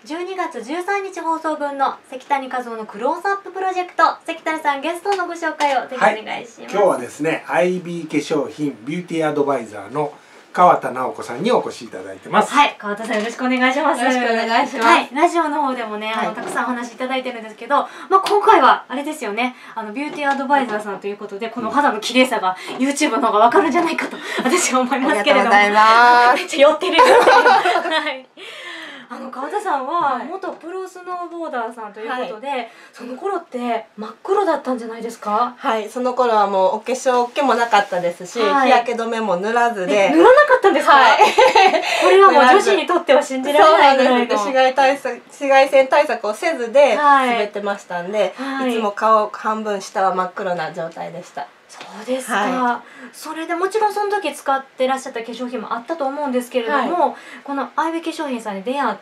12月13日放送分の関谷和夫のクローズアッププロジェクト、関谷さんゲストのご紹介をぜひお願いします。 今日はですね、IB 化粧品ビューティーアドバイザーの川田直子さんにお越しいただいてます。 はい、川田さんよろしくお願いします。 よろしくお願いします。 はい、ラジオの方でもね、たくさんお話いただいてるんですけど、今回はあれですよね、ビューティーアドバイザーさんということで、この肌の綺麗さが YouTube の方がわかるんじゃないかと私は思いますけれども。 ありがとうございます。 めっちゃ寄ってる。はい。川田さんは元プロスノーボーダーさんということで、その頃って真っ黒だったんじゃないですか？ はい、その頃はもうお化粧気もなかったですし、日焼け止めも塗らずで。 塗らなかったんですか？はい。これはもう女子にとっては信じられないぐらいの。 紫外線対策をせずで滑ってましたんで、いつも顔半分下は真っ黒な状態でした。 そうですか、それでもちろんその時使ってらっしゃった化粧品もあったと思うんですけれども、このIB化粧品さんに出会って、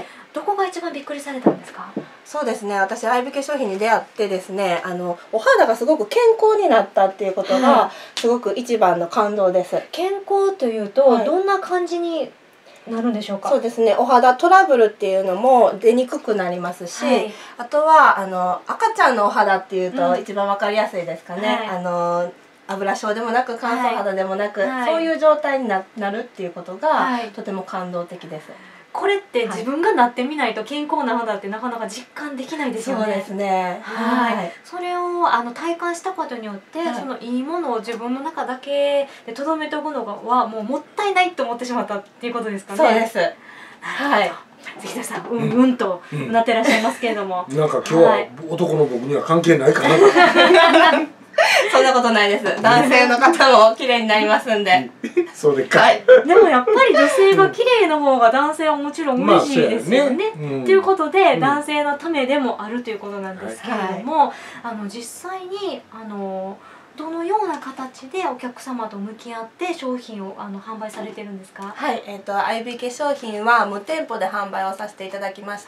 どこが一番びっくりされたんですか？ そうですね、私IB化粧品に出会ってですね、お肌がすごく健康になったっていうことがすごく一番の感動です。 健康というと、どんな感じになるんでしょうか？ そうですね、お肌トラブルっていうのも出にくくなりますし、あとは赤ちゃんのお肌っていうと一番わかりやすいですかね。油症でもなく乾燥肌でもなく、そういう状態になるっていうことがとても感動的です。 これって自分がなってみないと健康な肌ってなかなか実感できないですよね。 そうですね。 それを体感したことによって、そのいいものを自分の中だけでとどめておくのはもうもったいないと思ってしまったっていうことですかね。 そうです。はい。 関田さん、うんとなってらっしゃいますけれども。 なんか今日は男の僕には関係ないかな。 そんなことないです。男性の方も綺麗になりますんで。 そうですか。 でもやっぱり女性が綺麗の方が男性はもちろん嬉しいですよね。ということで男性のためでもあるということなんですけれども、実際にどのような形でお客様と向き合って商品を販売されてるんですか？ はい、IB 化粧品は無店舗で販売をさせていただいてまして、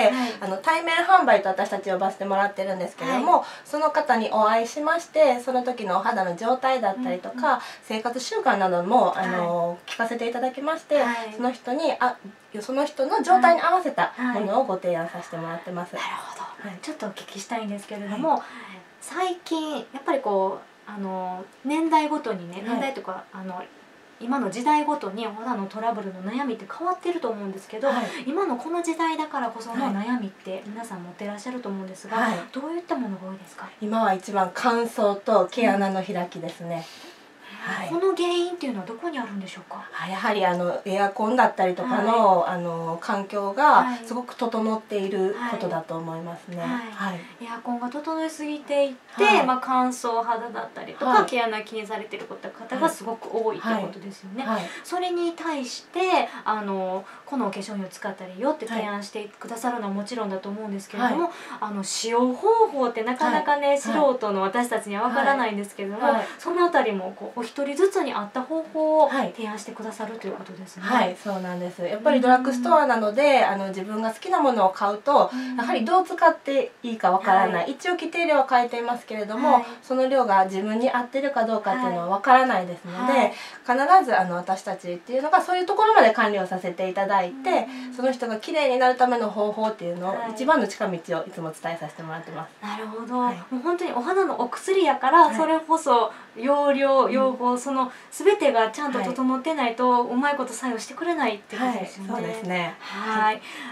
対面販売と私たち呼ばせてもらってるんですけれども、その方にお会いしまして、その時のお肌の状態だったりとか、生活習慣なども聞かせていただきまして、その人の状態に合わせたものをご提案させてもらってます。 なるほど。ちょっとお聞きしたいんですけれども、最近やっぱりこう年代ごとにね、年代とか今の時代ごとにお肌のトラブルの悩みって変わってると思うんですけど、今のこの時代だからこその悩みって皆さん持ってらっしゃると思うんですが、どういったものが多いですか？ 今は一番乾燥と毛穴の開きですね。 この原因っていうのはどこにあるんでしょうか？ やはりエアコンだったりとかの環境がすごく整っていることだと思いますね。 エアコンが整いすぎていて、乾燥肌だったりとか毛穴気にされてる方がすごく多いってことですよね。それに対してこのお化粧品を使ったらいいよって提案してくださるのはもちろんだと思うんですけれども、使用方法ってなかなかね、素人の私たちにはわからないんですけれども、そのあたりもお一人ずつに合った方法を提案してくださるということですね。 はい、そうなんです。やっぱりドラッグストアなので自分が好きなものを買うとやはりどう使っていいかわからない、一応規定量は書いていますけれども、その量が自分に合ってるかどうかっていうのはわからないですので、必ず私たちっていうのがそういうところまで管理をさせていただいて、その人が綺麗になるための方法っていうのを一番の近道をいつも伝えさせてもらってます。 なるほど。もう本当にお肌のお薬やから、それこそ用量用法その全てがちゃんと整ってないとうまいこと作用してくれないってことですよね。 そうですね。 はい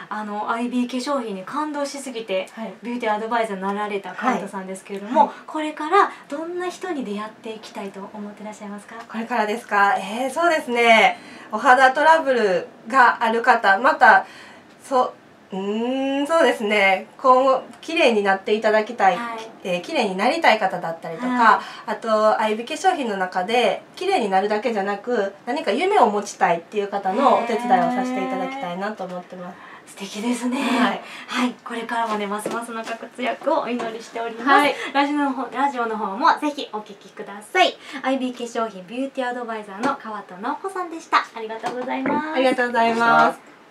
。IB 化粧品に感動しすぎてビューティーアドバイザーになられた川田さんですけれども、これからどんな人に出会っていきたいと思ってらっしゃいますか？ これからですか？そうですね。お肌トラブルがある方、またそうですね、今後綺麗になっていただきたい、綺麗になりたい方だったりとか、あとIB化粧品の中で綺麗になるだけじゃなく何か夢を持ちたいっていう方のお手伝いをさせていただきたいなと思ってます。 素敵ですね。はい、これからもね、ますますのご活躍をお祈りしております。ラジオの方もぜひお聞きください。IB 化粧品ビューティーアドバイザーの川田直子さんでした。ありがとうございます。 ありがとうございます。